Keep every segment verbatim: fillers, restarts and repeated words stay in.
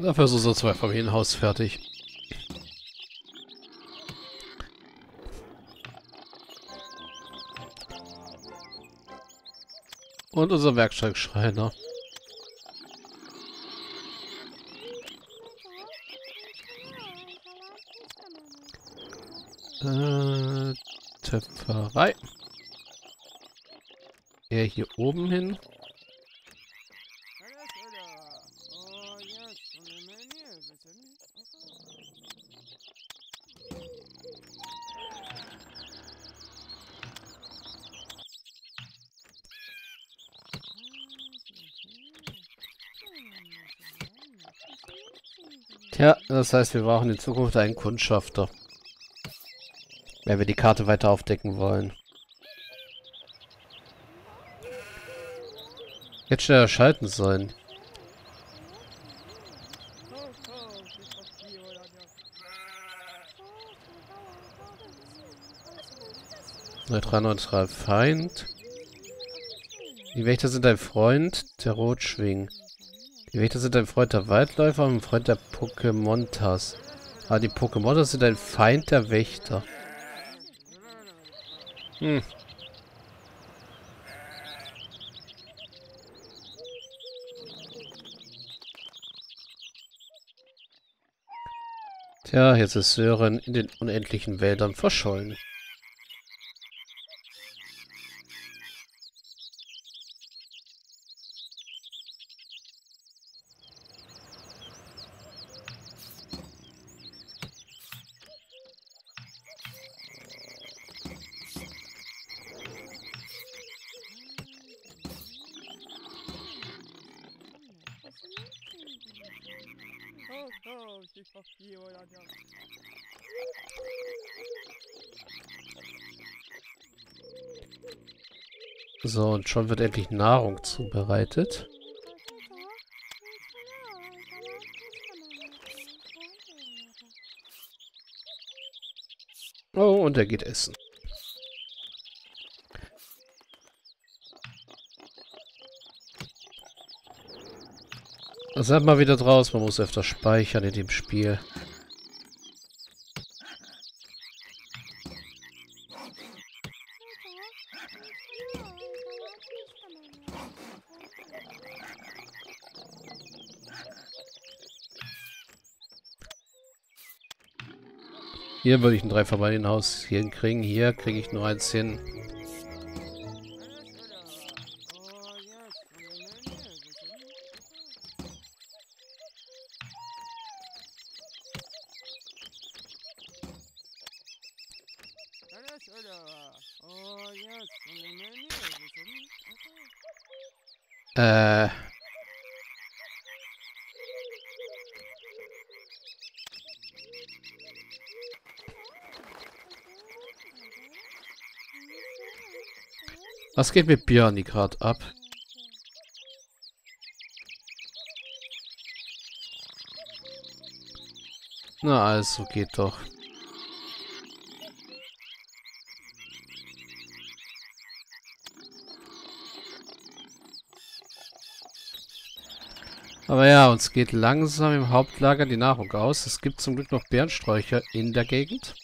Dafür ist unser Zweifamilienhaus fertig. Und unser Werkzeugschreiner. Äh, Töpferei. Er hier oben hin. Tja, das heißt, wir brauchen in Zukunft einen Kundschafter. Wenn wir die Karte weiter aufdecken wollen. Jetzt schneller schalten sollen. Neutral, neutral, Feind. Die Wächter sind ein Freund der Rotschwing. Die Wächter sind ein Freund der Waldläufer und ein Freund der Pokémontas. Aber die Pokémontas sind ein Feind der Wächter. Hm. Tja, jetzt ist Sören in den unendlichen Wäldern verschollen. So, und schon wird endlich Nahrung zubereitet. Oh, und er geht essen. Seid mal wieder draus, man muss öfter speichern in dem Spiel. Hier würde ich ein Dreifamilienhaus hier hinkriegen. Hier kriege ich nur eins hin. Äh. Was geht mit Björni gerade ab? Na also, geht doch. Aber ja, uns geht langsam im Hauptlager die Nahrung aus. Es gibt zum Glück noch Bärensträucher in der Gegend.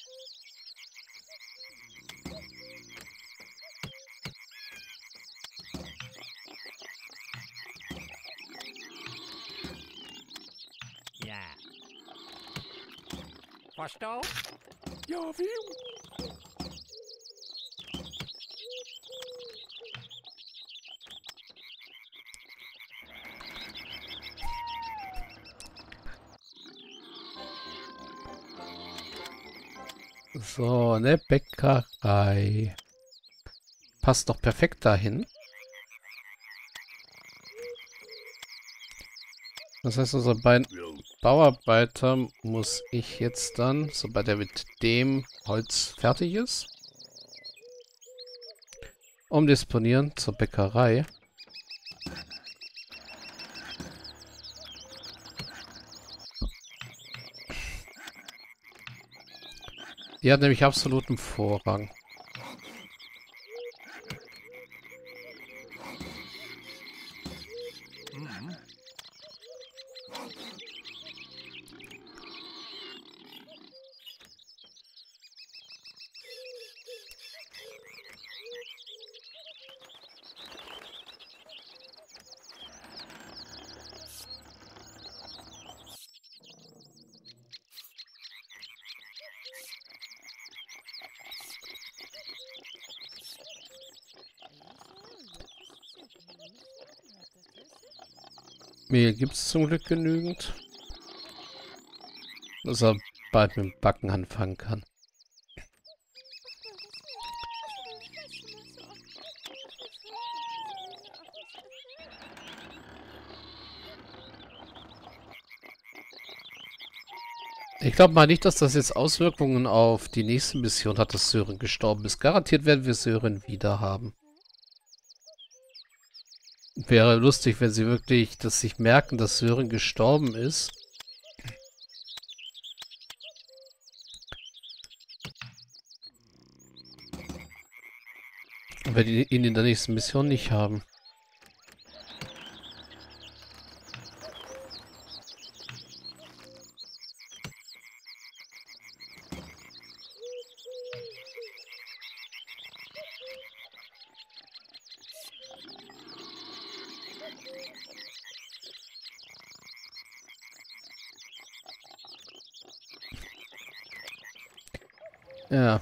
Ja. Verstau? Ja, wie? So, eine Bäckerei. Passt doch perfekt dahin. Das heißt, unser beiden Bauarbeiter muss ich jetzt dann, sobald er mit dem Holz fertig ist, umdisponieren zur Bäckerei. Die hat nämlich absoluten Vorrang. Mehl gibt es zum Glück genügend, dass er bald mit dem Backen anfangen kann. Ich glaube mal nicht, dass das jetzt Auswirkungen auf die nächste Mission hat, dass Sören gestorben ist. Garantiert werden wir Sören wieder haben. Wäre lustig, wenn sie wirklich, dass sich merken, dass Sören gestorben ist. Und wir ihn in der nächsten Mission nicht haben. Ja.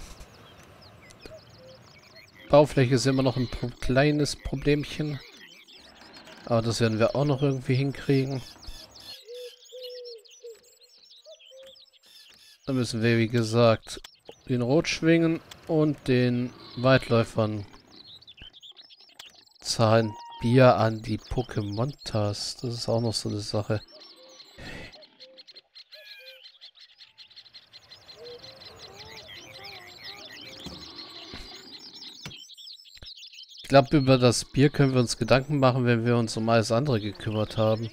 Baufläche ist immer noch ein pro kleines Problemchen. Aber das werden wir auch noch irgendwie hinkriegen. Da müssen wir, wie gesagt, den Rotschwingen und den Weitläufern zahlen Bier an die Pokémontas. Das ist auch noch so eine Sache. Ich glaube, über das Bier können wir uns Gedanken machen, wenn wir uns um alles andere gekümmert haben.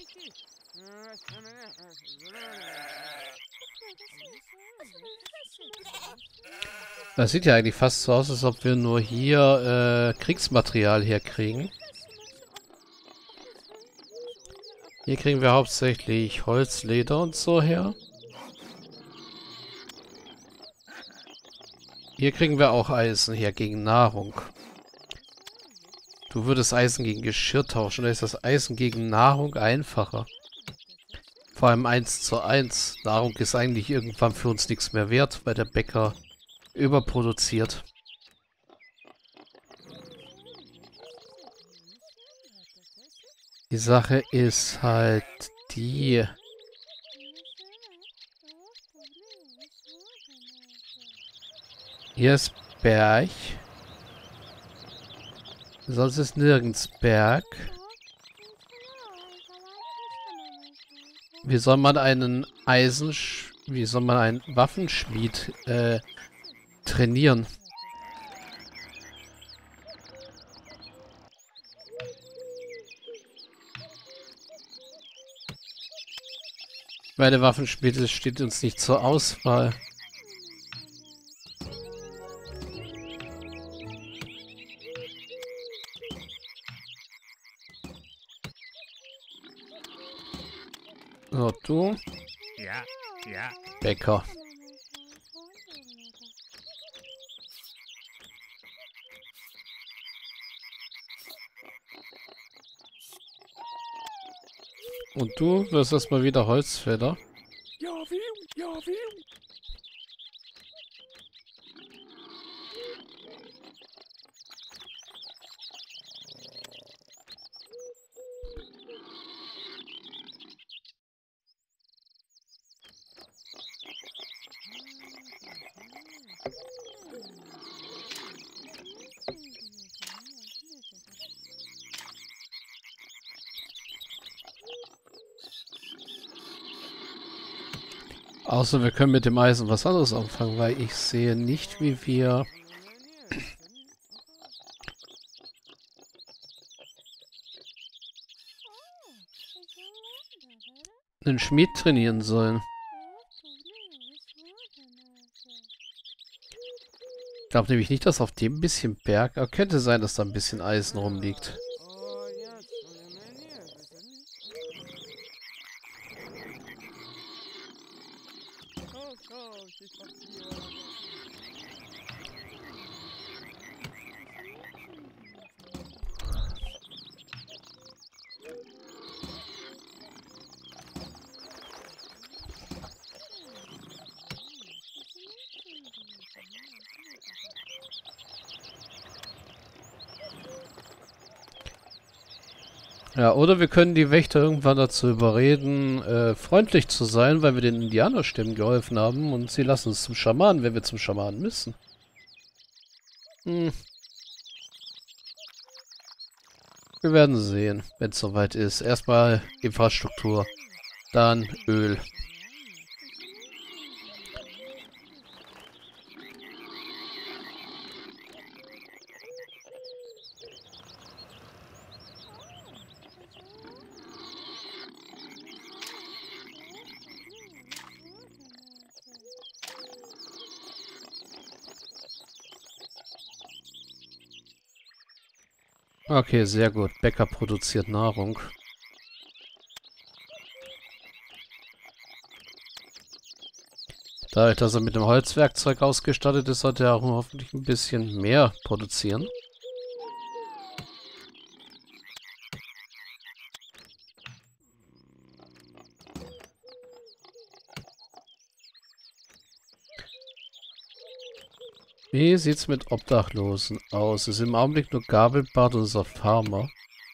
Das sieht ja eigentlich fast so aus, als ob wir nur hier äh, Kriegsmaterial herkriegen. Hier kriegen wir hauptsächlich Holz, Leder und so her. Hier kriegen wir auch Eisen her gegen Nahrung. Du würdest Eisen gegen Geschirr tauschen, da ist das Eisen gegen Nahrung einfacher. Vor allem eins zu eins. Nahrung ist eigentlich irgendwann für uns nichts mehr wert, weil der Bäcker überproduziert. Die Sache ist halt die... Hier ist Berg. Sonst ist nirgends Berg. Wie soll man einen Eisen... Wie soll man einen Waffenschmied äh, trainieren? Meine Waffenschmiede steht uns nicht zur Auswahl. So, du. Ja, ja. Bäcker. Und du wirst erstmal wieder Holzfäller. Ja, wie? Ja, wie? Außer wir können mit dem Eisen was anderes anfangen, weil ich sehe nicht, wie wir einen Schmied trainieren sollen. Ich glaube nämlich nicht, dass auf dem bisschen Berg, aber könnte sein, dass da ein bisschen Eisen rumliegt. Ja, oder wir können die Wächter irgendwann dazu überreden, äh, freundlich zu sein, weil wir den Indianerstämmen geholfen haben und sie lassen uns zum Schamanen, wenn wir zum Schamanen müssen. Hm. Wir werden sehen, wenn es soweit ist. Erstmal Infrastruktur, dann Öl. Okay, sehr gut. Bäcker produziert Nahrung. Dadurch, dass er mit dem Holzwerkzeug ausgestattet ist, sollte er auch hoffentlich ein bisschen mehr produzieren. Wie sieht's mit Obdachlosen aus? Es ist im Augenblick nur Gabelbart, unser Farmer.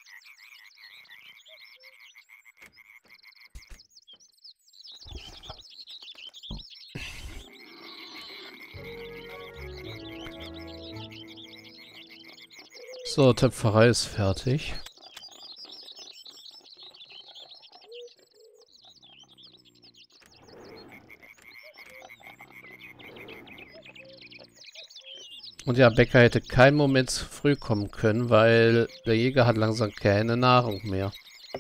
So, Töpferei ist fertig. Und ja, Bäcker hätte keinen Moment zu früh kommen können, weil der Jäger hat langsam keine Nahrung mehr.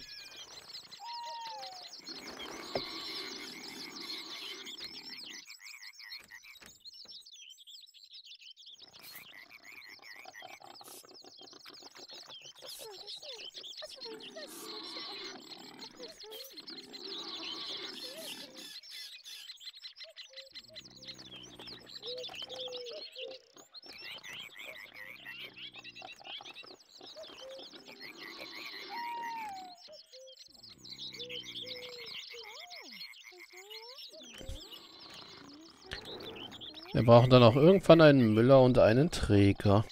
Wir brauchen dann auch irgendwann einen Müller und einen Träger.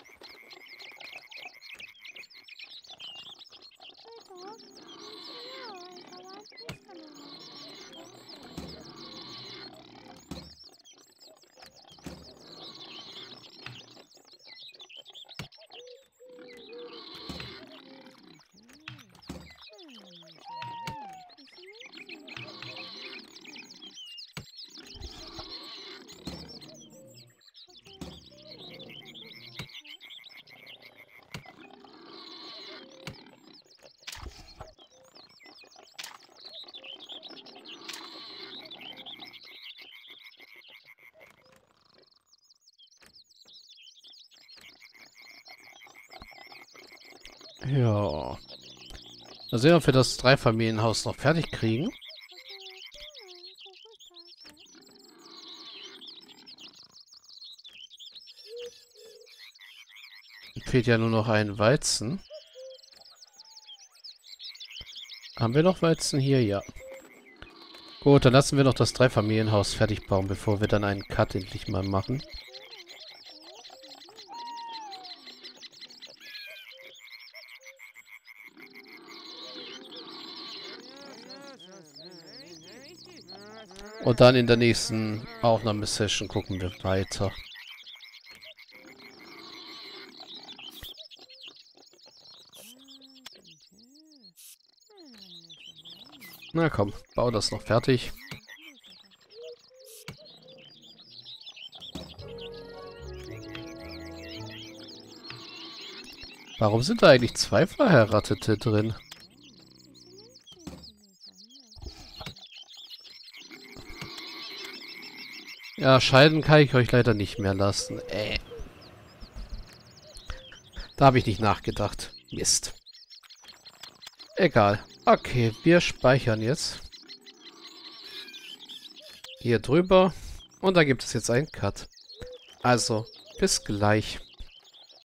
Ja. Mal sehen, ob wir das Dreifamilienhaus noch fertig kriegen. Fehlt ja nur noch ein Weizen. Haben wir noch Weizen hier? Ja. Gut, dann lassen wir noch das Dreifamilienhaus fertig bauen, bevor wir dann einen Cut endlich mal machen. Und dann in der nächsten Aufnahmesession gucken wir weiter. Na komm, bau das noch fertig. Warum sind da eigentlich zwei Verheiratete drin? Ja, scheiden kann ich euch leider nicht mehr lassen. Äh. Da habe ich nicht nachgedacht. Mist. Egal. Okay, wir speichern jetzt. Hier drüber. Und da gibt es jetzt einen Cut. Also, bis gleich.